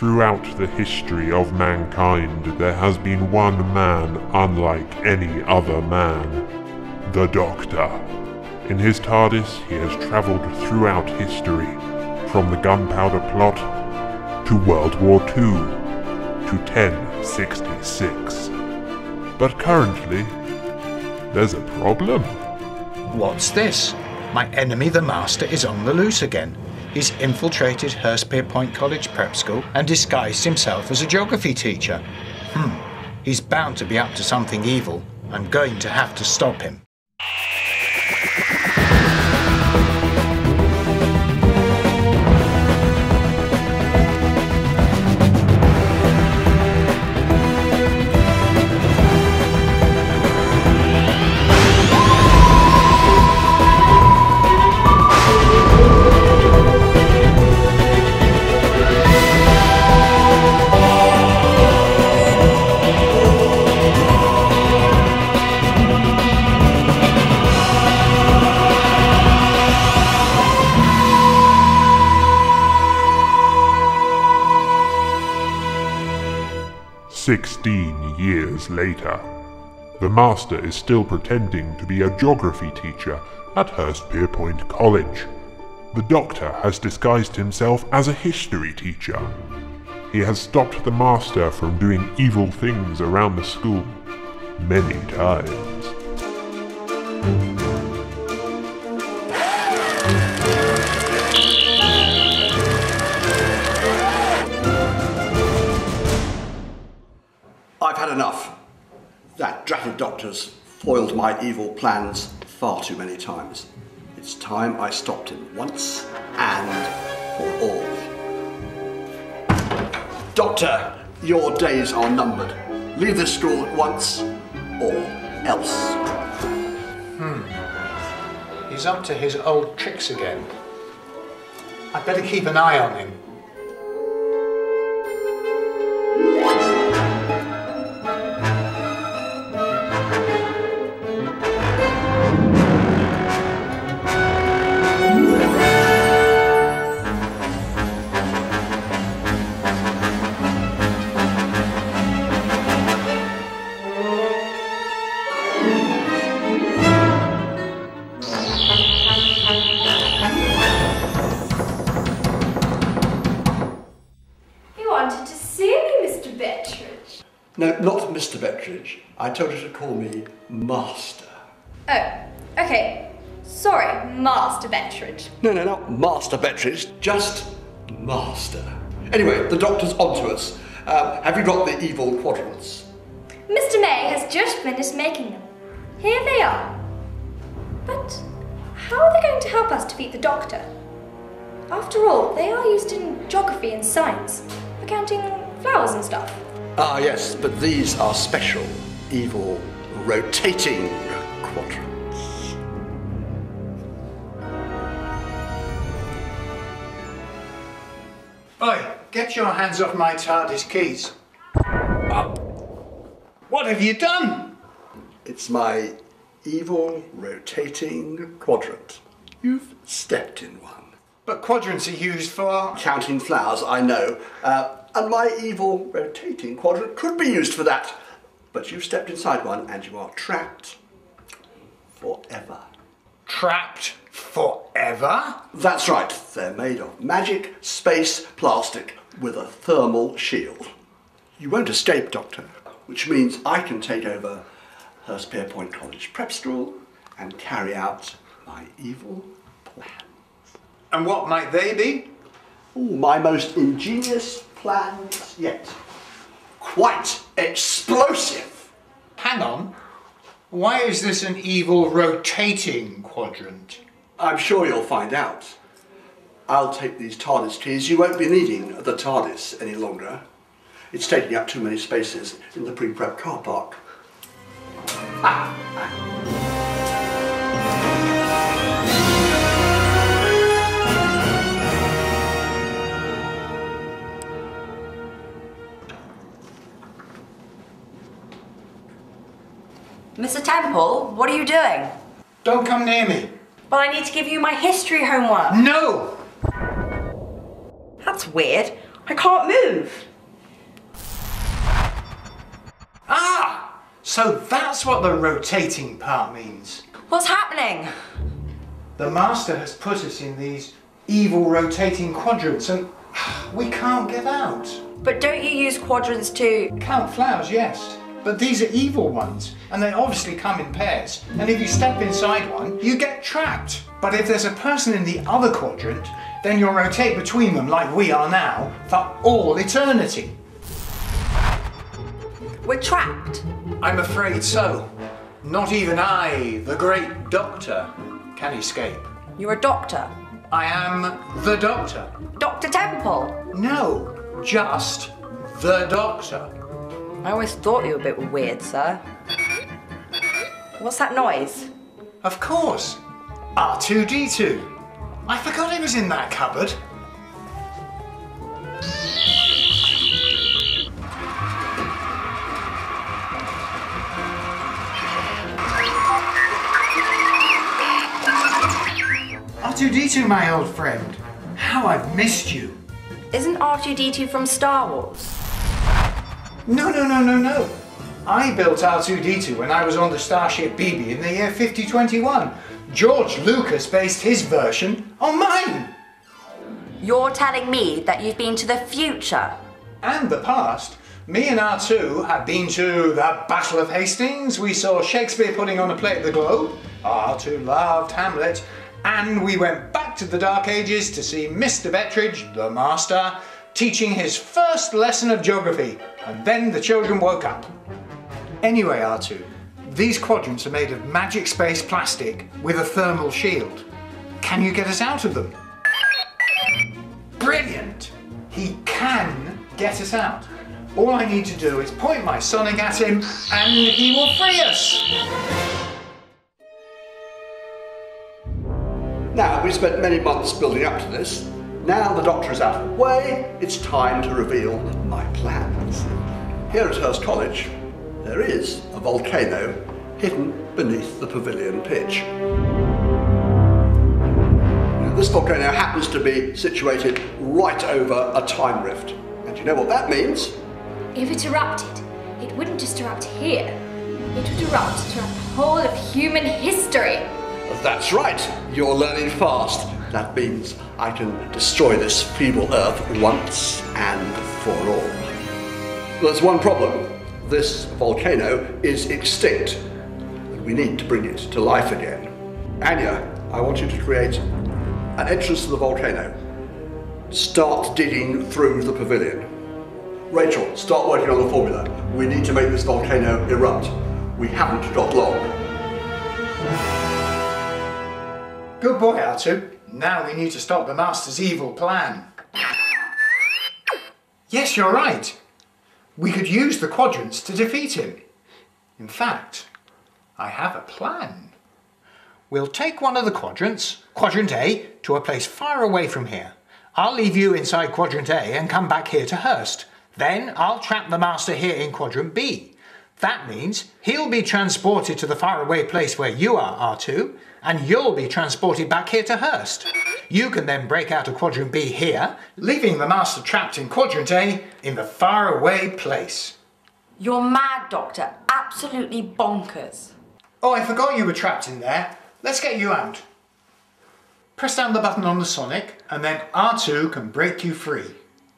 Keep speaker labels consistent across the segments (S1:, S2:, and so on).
S1: Throughout the history of mankind, there has been one man unlike any other man. The Doctor. In his Tardis, he has travelled throughout history, from the gunpowder plot to World War II to 1066. But currently, there's a problem.
S2: What's this? My enemy, the Master, is on the loose again. He's infiltrated Hurstpierpoint College Prep School and disguised himself as a geography teacher. He's bound to be up to something evil. I'm going to have to stop him.
S1: Years later, the Master is still pretending to be a geography teacher at Hurstpierpoint College. The Doctor has disguised himself as a history teacher. He has stopped the Master from doing evil things around the school many times.
S3: I've had enough. That dratted Doctor's foiled my evil plans far too many times. It's time I stopped him once and for all. Doctor, your days are numbered. Leave this school at once, or else.
S2: He's up to his old tricks again. I'd better keep an eye on him.
S3: No, not Mr. Bettridge. I told you to call me Master.
S4: Oh, okay. Sorry, Master Bettridge.
S3: No, not Master Bettridge, just Master. Anyway, the Doctor's onto us. Have you got the evil quadrants?
S4: Mr. May has just finished making them. Here they are. But how are they going to help us defeat the Doctor? After all, they are used in geography and science, for counting flowers and stuff.
S3: Ah, yes, but these are special, evil, rotating quadrants.
S2: Oi, get your hands off my Tardis keys. What have you done?
S3: It's my evil, rotating quadrant. You've stepped in one.
S2: But quadrants are used for...
S3: Counting flowers, I know. And my evil, rotating quadrant could be used for that. But you've stepped inside one and you are trapped forever.
S2: Trapped forever?
S3: That's right. They're made of magic, space, plastic with a thermal shield. You won't escape, Doctor, which means I can take over Hurstpierpoint College Prep School and carry out my evil plans.
S2: And what might they be?
S3: Ooh, my most ingenious plans yet. Quite explosive.
S2: Hang on. Why is this an evil rotating quadrant?
S3: I'm sure you'll find out. I'll take these TARDIS keys. You won't be needing the TARDIS any longer. It's taking up too many spaces in the pre-prep car park.
S5: Mr. Temple, what are you doing?
S2: Don't come near me.
S5: But I need to give you my history homework.
S2: No!
S5: That's weird. I can't move.
S2: Ah! So that's what the rotating part means.
S5: What's happening?
S2: The master has put us in these evil rotating quadrants and we can't get out.
S5: But don't you use quadrants to...
S2: Count flowers, yes. But these are evil ones, and they obviously come in pairs. And if you step inside one, you get trapped. But if there's a person in the other quadrant, then you'll rotate between them like we are now for all eternity.
S5: We're trapped.
S2: I'm afraid so. Not even I, the great doctor, can escape.
S5: You're a doctor.
S2: I am the doctor.
S5: Dr. Temple.
S2: No, just the doctor.
S5: I always thought you were a bit weird, sir. What's that noise?
S2: Of course, R2-D2. I forgot it was in that cupboard. R2-D2, my old friend. How I've missed you.
S5: Isn't R2-D2 from Star Wars?
S2: No. I built R2-D2 when I was on the Starship BB in the year 5021. George Lucas based his version on mine.
S5: You're telling me that you've been to the future?
S2: And the past. Me and R2 have been to the Battle of Hastings. We saw Shakespeare putting on a play at the Globe. R2 loved Hamlet. And we went back to the Dark Ages to see Mr. Bettridge, the master, teaching his first lesson of geography. And then the children woke up. Anyway, R2, these quadrants are made of magic space plastic with a thermal shield. Can you get us out of them? Brilliant! He can get us out. All I need to do is point my sonic at him and he will free us.
S3: Now, we spent many months building up to this. Now the doctor is out of the way, it's time to reveal my plans. Here at Hurst College, there is a volcano hidden beneath the pavilion pitch. Now, this volcano happens to be situated right over a time rift. And you know what that means?
S4: If it erupted, it wouldn't just erupt here. It would erupt throughout the whole of human history.
S3: That's right, you're learning fast. That means I can destroy this feeble Earth once and for all. There's one problem. This volcano is extinct, and we need to bring it to life again. Anya, I want you to create an entrance to the volcano. Start digging through the pavilion. Rachel, start working on the formula. We need to make this volcano erupt. We haven't got long.
S2: Good boy, R2. Now we need to stop the Master's evil plan. Yes, you're right. We could use the quadrants to defeat him. In fact, I have a plan. We'll take one of the quadrants, quadrant A, to a place far away from here. I'll leave you inside quadrant A and come back here to Hurst. Then I'll trap the Master here in quadrant B. That means he'll be transported to the faraway place where you are, R2, and you'll be transported back here to Hurst. You can then break out of quadrant B here, leaving the Master trapped in quadrant A in the faraway place.
S5: You're mad, Doctor. Absolutely bonkers.
S2: Oh, I forgot you were trapped in there. Let's get you out. Press down the button on the sonic, and then R2 can break you free.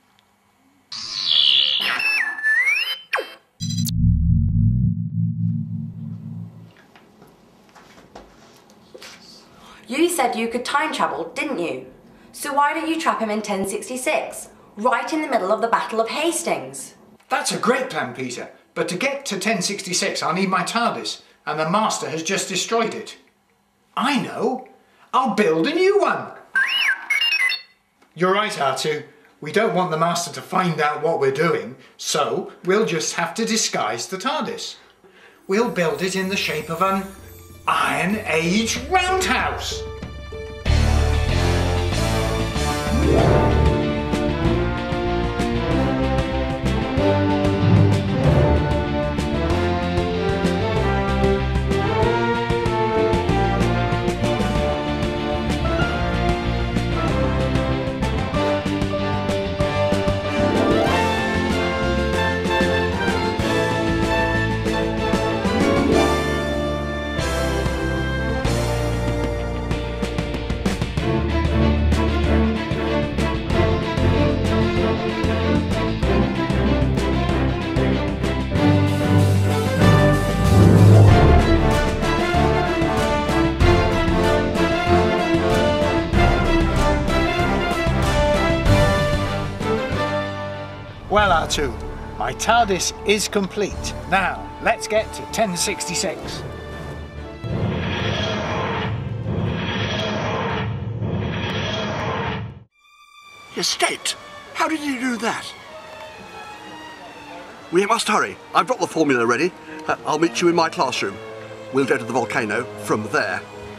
S5: You said you could time travel, didn't you? So why don't you trap him in 1066, right in the middle of the Battle of Hastings?
S2: That's a great plan, Peter. But to get to 1066, I'll need my Tardis, and the Master has just destroyed it. I know. I'll build a new one. You're right, R2. We don't want the Master to find out what we're doing, so we'll just have to disguise the Tardis. We'll build it in the shape of an Iron Age roundhouse. Well, R2, my Tardis is complete. Now, let's get to 1066.
S3: He escaped. How did he do that? We must hurry. I've got the formula ready. I'll meet you in my classroom. We'll go to the volcano from there.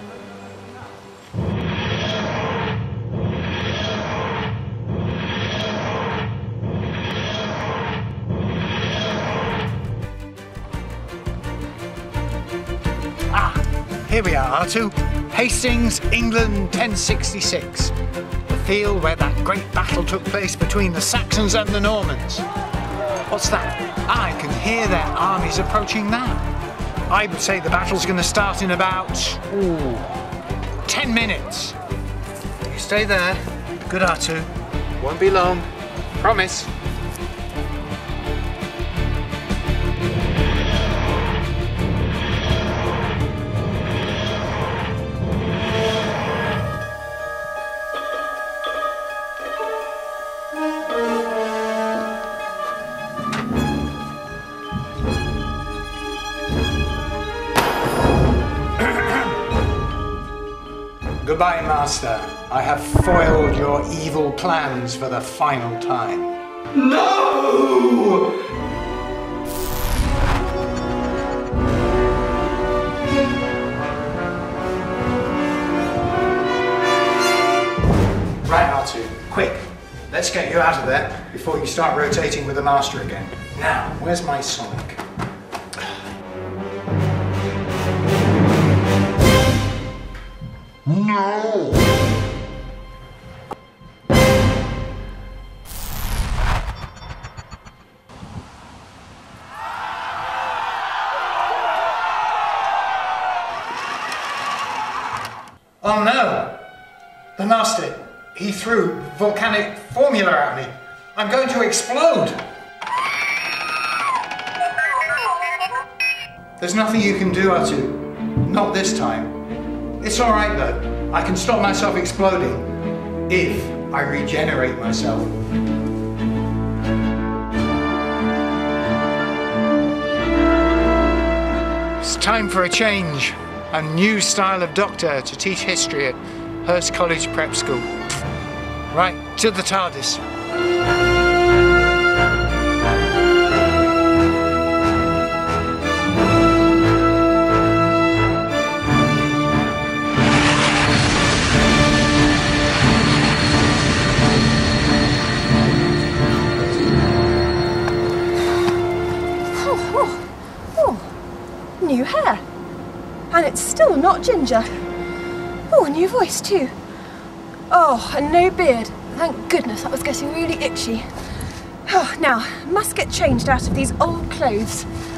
S2: Here we are, R2. Hastings, England, 1066. The field where that great battle took place between the Saxons and the Normans. What's that? I can hear their armies approaching now. I would say the battle's going to start in about 10 minutes. You stay there. Good, R2. Won't be long. Promise. Goodbye, Master. I have foiled your evil plans for the final time.
S3: No!
S2: Right, R2, quick. Let's get you out of there before you start rotating with the Master again. Now, where's my Sonic?
S1: No!
S2: Oh no! The Master, he threw volcanic formula at me. I'm going to explode! There's nothing you can do, R2. Not this time. It's alright though. I can stop myself exploding if I regenerate myself. It's time for a change. A new style of doctor to teach history at Hurst College Prep School. Right, to the Tardis.
S6: New hair. And it's still not ginger. Oh, a new voice too. Oh, and no beard. Thank goodness, that was getting really itchy. Oh, now, must get changed out of these old clothes.